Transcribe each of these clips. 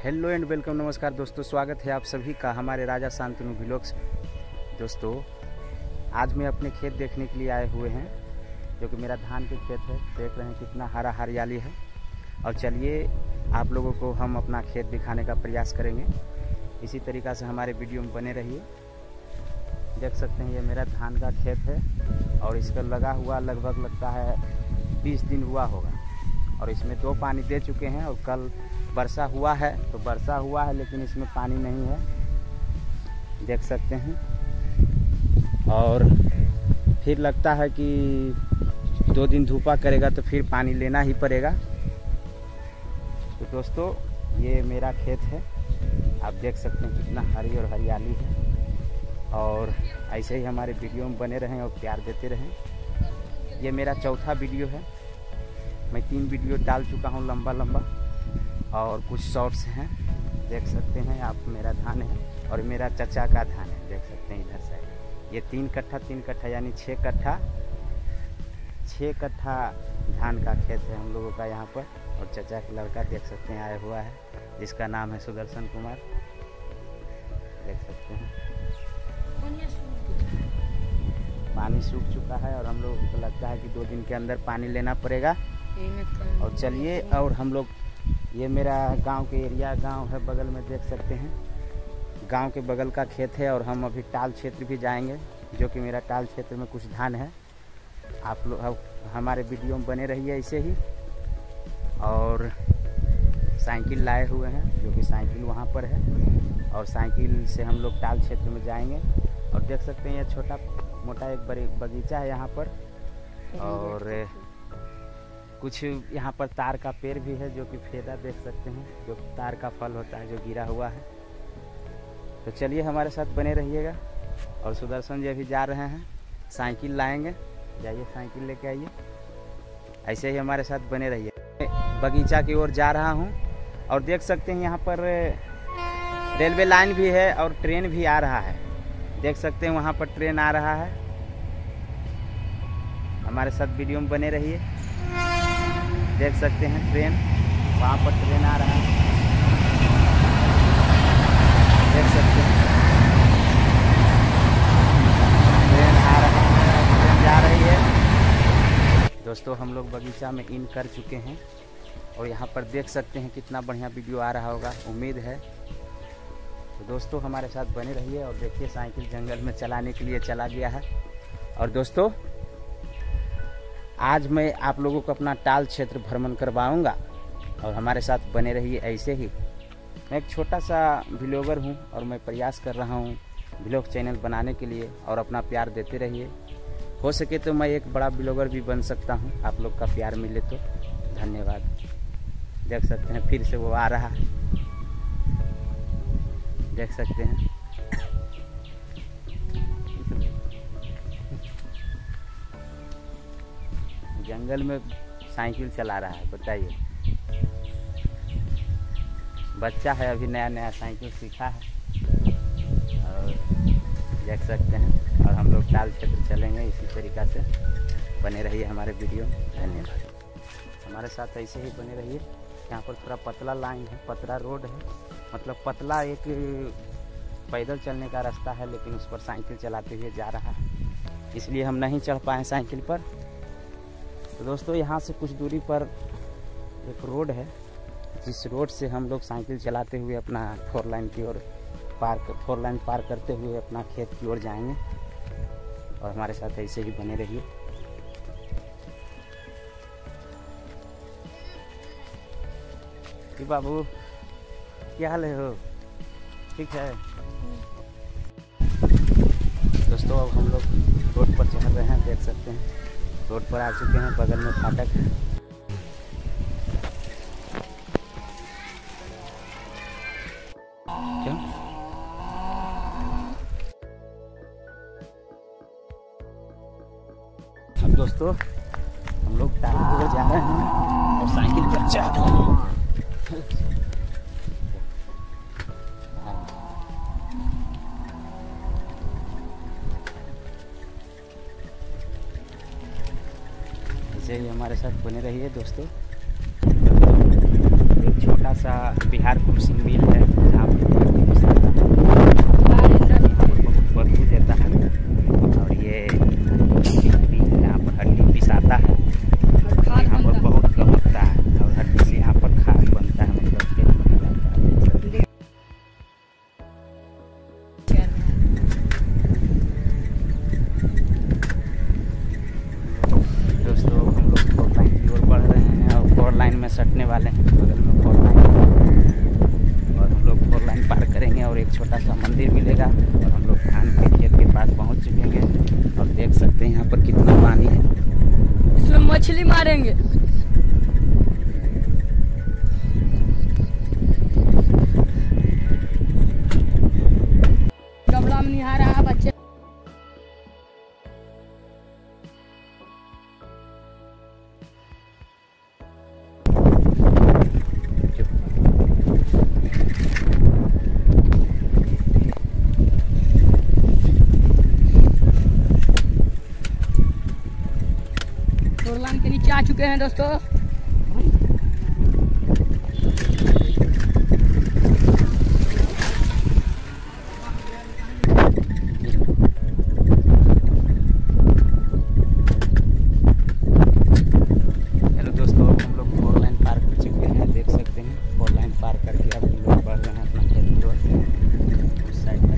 Hello and welcome, नमस्कार दोस्तों, स्वागत है आप सभी का हमारे राजा शांतनु व्लॉग्स में। दोस्तों आज मैं अपने खेत देखने के लिए आए हुए हैं, जो कि मेरा धान के खेत है। देख रहे हैं कितना हरा हरियाली है। और चलिए आप लोगों को हम अपना खेत दिखाने का प्रयास करेंगे। इसी तरीक़ा से हमारे वीडियो में बने रहिए। देख सकते हैं ये मेरा धान का खेत है और इसका लगा हुआ लगभग लगता है 20 दिन हुआ होगा। और इसमें 2 पानी दे चुके हैं और कल वर्षा हुआ है, तो वर्षा हुआ है लेकिन इसमें पानी नहीं है, देख सकते हैं। और फिर लगता है कि 2 दिन धूपा करेगा तो फिर पानी लेना ही पड़ेगा। तो दोस्तों ये मेरा खेत है, आप देख सकते हैं कितना हरी और हरियाली है। और ऐसे ही हमारे वीडियो में बने रहें और प्यार देते रहें। ये मेरा चौथा वीडियो है, मैं 3 वीडियो डाल चुका हूँ लंबा लंबा, और कुछ शॉर्ट्स हैं। देख सकते हैं आप, मेरा धान है और मेरा चचा का धान है, देख सकते हैं इधर से। ये 3 कट्ठा यानी 6 कट्ठा धान का खेत है हम लोगों का यहाँ पर। और चचा का लड़का देख सकते हैं आया हुआ है, जिसका नाम है सुदर्शन कुमार, देख सकते हैं। पानी सूख चुका है और हम लोगों को लगता है कि 2 दिन के अंदर पानी लेना पड़ेगा। और चलिए, और हम लोग, ये मेरा गांव के एरिया गांव है बगल में, देख सकते हैं गांव के बगल का खेत है। और हम अभी टाल क्षेत्र भी जाएंगे, जो कि मेरा टाल क्षेत्र में कुछ धान है। आप लोग हमारे वीडियो में बने रहिए ऐसे ही। और साइकिल लाए हुए हैं, जो कि साइकिल वहाँ पर है, और साइकिल से हम लोग टाल क्षेत्र में जाएंगे। और देख सकते हैं ये छोटा मोटा एक बगीचा है यहाँ पर, और कुछ यहाँ पर तार का पेड़ भी है, जो कि फेदा देख सकते हैं, जो तार का फल होता है जो गिरा हुआ है। तो चलिए हमारे साथ बने रहिएगा। और सुदर्शन जी अभी जा रहे हैं, साइकिल लाएंगे, जाइए साइकिल लेके आइए। ऐसे ही हमारे साथ बने रहिए। बगीचा की ओर जा रहा हूँ और देख सकते हैं यहाँ पर रेलवे लाइन भी है और ट्रेन भी आ रहा है, देख सकते हैं वहाँ पर ट्रेन आ रहा है। हमारे साथ वीडियो में बने रहिए। देख सकते हैं ट्रेन, वहाँ पर ट्रेन आ रहा है, देख सकते हैं ट्रेन आ रहा है, ट्रेन जा रही है। दोस्तों हम लोग बगीचा में इन कर चुके हैं और यहाँ पर देख सकते हैं कितना बढ़िया वीडियो आ रहा होगा, उम्मीद है। तो दोस्तों हमारे साथ बने रहिए। और देखिए साइकिल जंगल में चलाने के लिए चला गया है। और दोस्तों आज मैं आप लोगों को अपना टाल क्षेत्र भ्रमण करवाऊंगा, और हमारे साथ बने रहिए ऐसे ही। मैं एक छोटा सा व्लॉगर हूं और मैं प्रयास कर रहा हूं व्लॉग चैनल बनाने के लिए, और अपना प्यार देते रहिए। हो सके तो मैं एक बड़ा व्लॉगर भी बन सकता हूं, आप लोग का प्यार मिले तो। धन्यवाद। देख सकते हैं फिर से वो आ रहा है, देख सकते हैं। जंगल में साइकिल चला रहा है, बताइए। बच्चा है, अभी नया नया साइकिल सीखा है, और देख सकते हैं। और हम लोग टाल क्षेत्र चलेंगे इसी तरीक़ा से। बने रहिए हमारे वीडियो में। धन्यवाद। हमारे साथ ऐसे ही बने रहिए। यहाँ पर थोड़ा पतला लाइन है, पतला रोड है, मतलब पतला एक पैदल चलने का रास्ता है, लेकिन उस पर साइकिल चलाते हुए जा रहा है, इसलिए हम नहीं चढ़ पाए साइकिल पर। तो दोस्तों यहाँ से कुछ दूरी पर एक रोड है, जिस रोड से हम लोग साइकिल चलाते हुए अपना 4 लाइन की ओर 4 लाइन पार करते हुए अपना खेत की ओर जाएंगे। और हमारे साथ ऐसे ही बने रहिए। बाबू क्या हाल है हो? ठीक है दोस्तों, अब हम लोग रोड पर चढ़ रहे हैं, देख सकते हैं रोड पर आ चुके हैं, बगल में फाटक है। क्या अब दोस्तों हम लोग टाल की ओर जा रहे हैं और साइकिल पर चढ़ रहे हैं। ऐसे ही हमारे साथ बने रहिए दोस्तों। एक छोटा सा बिहार कुमसिंग मिल है जहाँ पर बहुत बदबू देता है। और ये भी यहाँ पर हड्डी पिसाता है, यहाँ पर बहुत गमकता है और हड्डी से यहाँ पर खाद बनता है, मतलब खेत बना जाता है। दोस्तों हम लोग 4 लाइन की ओर बढ़ रहे हैं और 4 लाइन में सटने वाले हैं। बगल में 4 लाइन और हम लोग 4 लाइन पार करेंगे और एक छोटा सा मंदिर मिलेगा और हम लोग धान के खेत के पास पहुंच चुके हैं। और देख सकते हैं यहाँ पर कितना पानी है, इसमें मछली मारेंगे। कपड़ा में निहार रहा बच्चे। लाइन के नीचे आ चुके हैं दोस्तों। हेलो दोस्तों, हम लोग 4 लाइन पार कर चुके हैं। देख सकते हैं 4 लाइन पार करके अब हम लोग बढ़ रहे हैं अपना खेत की ओर। उस साइड में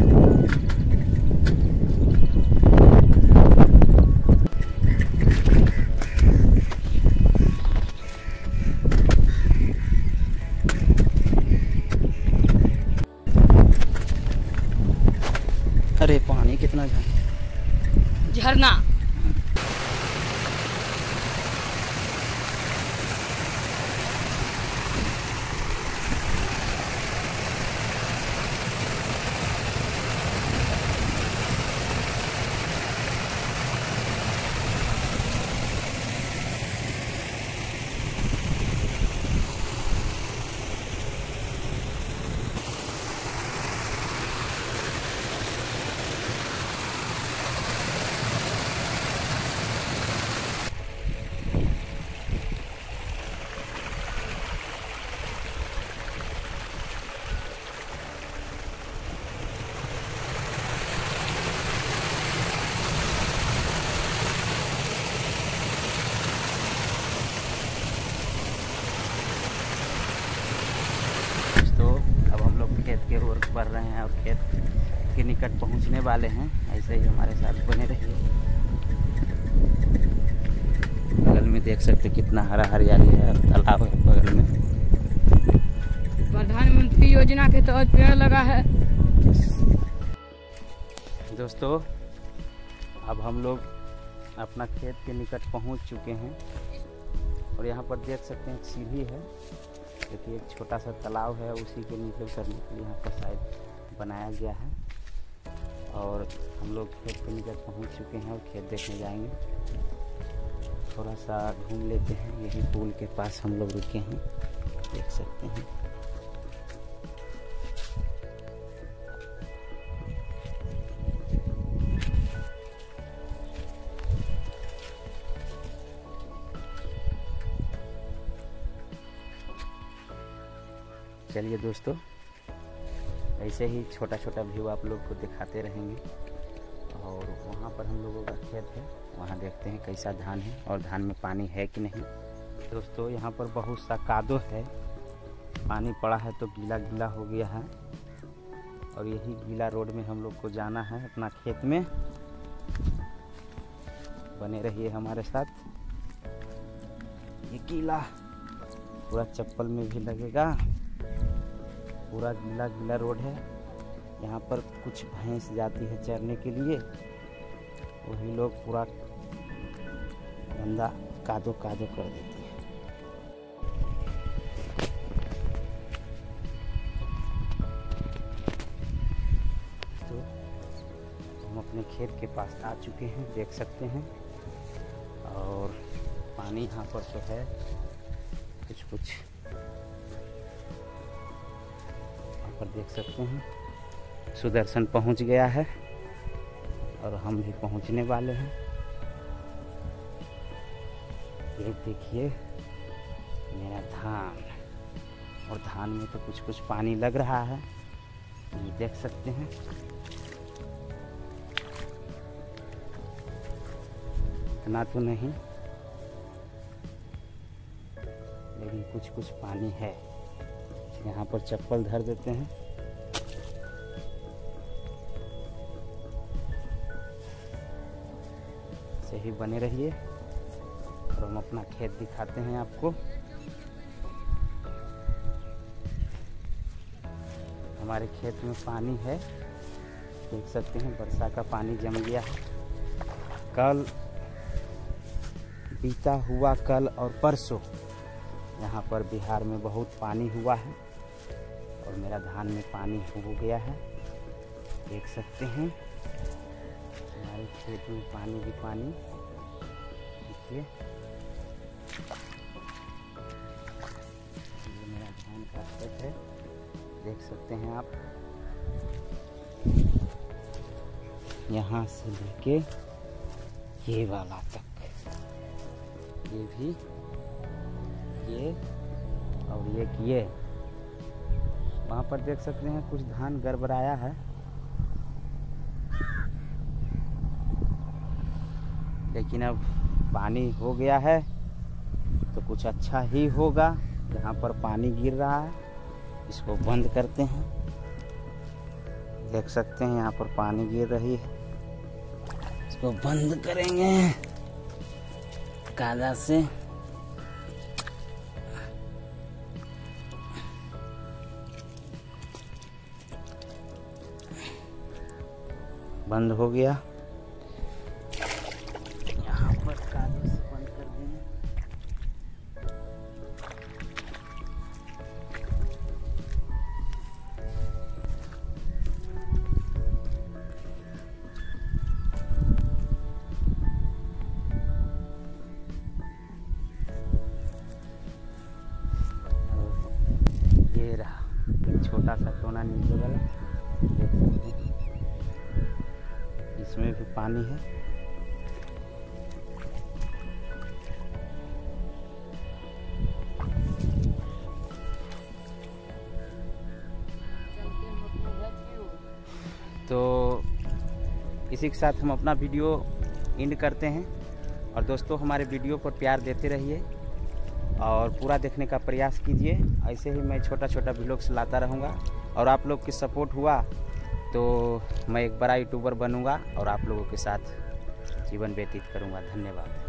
अरे पानी कितना झरना। खेत के ओर बढ़ रहे हैं और खेत के निकट पहुंचने वाले हैं। ऐसे ही हमारे साथ बने रहिए। बगल में देख सकते कितना हरा हरियाली है और तालाब है बगल में। प्रधानमंत्री योजना के तहत पेड़ लगा है। दोस्तों अब हम लोग अपना खेत के निकट पहुंच चुके हैं और यहाँ पर देख सकते हैं एक सीढ़ी है, देखिए एक छोटा सा तालाब है, उसी के नीचे उतरने के लिए यहाँ पर शायद बनाया गया है। और हम लोग खेत के निकट पहुँच चुके हैं और खेत देखने जाएंगे। थोड़ा सा घूम लेते हैं, यही पुल के पास हम लोग रुके हैं, देख सकते हैं। चलिए दोस्तों, ऐसे ही छोटा छोटा व्यू आप लोग को दिखाते रहेंगे। और वहाँ पर हम लोगों का खेत है, वहाँ देखते हैं कैसा धान है और धान में पानी है कि नहीं। दोस्तों यहाँ पर बहुत सा कादो है, पानी पड़ा है तो गीला गीला हो गया है। और यही गीला रोड में हम लोग को जाना है अपना खेत में। बने रहिए हमारे साथ। ये गीला पूरा चप्पल में भी लगेगा, पूरा गीला गीला रोड है। यहाँ पर कुछ भैंस जाती है चरने के लिए, वही लोग पूरा गंदा कादो कादो कर देते हैं। तो हम अपने खेत के पास आ चुके हैं, देख सकते हैं। और पानी यहाँ पर तो है कुछ कुछ, पर देख सकते हैं सुदर्शन पहुंच गया है और हम भी पहुंचने वाले हैं। ये देखिए मेरा धान और धान में तो कुछ कुछ पानी लग रहा है, ये देख सकते हैं। इतना तो नहीं, लेकिन कुछ कुछ पानी है। यहाँ पर चप्पल धर देते हैं। ऐसे ही बने रहिए और हम अपना खेत दिखाते हैं आपको। हमारे खेत में पानी है, देख सकते हैं। वर्षा का पानी जम गया है। कल बीता हुआ कल और परसों यहाँ पर बिहार में बहुत पानी हुआ है और मेरा धान में पानी हो गया है, देख सकते हैं। हमारे खेत में पानी ही पानी, देखिए ये मेरा धान का खेत है, देख सकते हैं आप। यहाँ से लेके ये वाला तक, ये भी, ये और ये वहाँ पर देख सकते हैं कुछ धान गड़बड़ाया है। लेकिन अब पानी हो गया है तो कुछ अच्छा ही होगा। यहाँ पर पानी गिर रहा है, इसको बंद करते हैं। देख सकते हैं यहाँ पर पानी गिर रही है, इसको बंद करेंगे कादा से। बंद हो गया। यहाँ पर कागज से बंद कर देंगे। ये रहा छोटा सा टोना नीचे वाला, देख सकते हैं। इसमें भी पानी है। तो इसी के साथ हम अपना वीडियो एंड करते हैं। और दोस्तों, हमारे वीडियो पर प्यार देते रहिए और पूरा देखने का प्रयास कीजिए। ऐसे ही मैं छोटा छोटा व्लॉग्स लाता रहूँगा और आप लोग की सपोर्ट हुआ तो मैं एक बड़ा यूट्यूबर बनूंगा और आप लोगों के साथ जीवन व्यतीत करूंगा। धन्यवाद।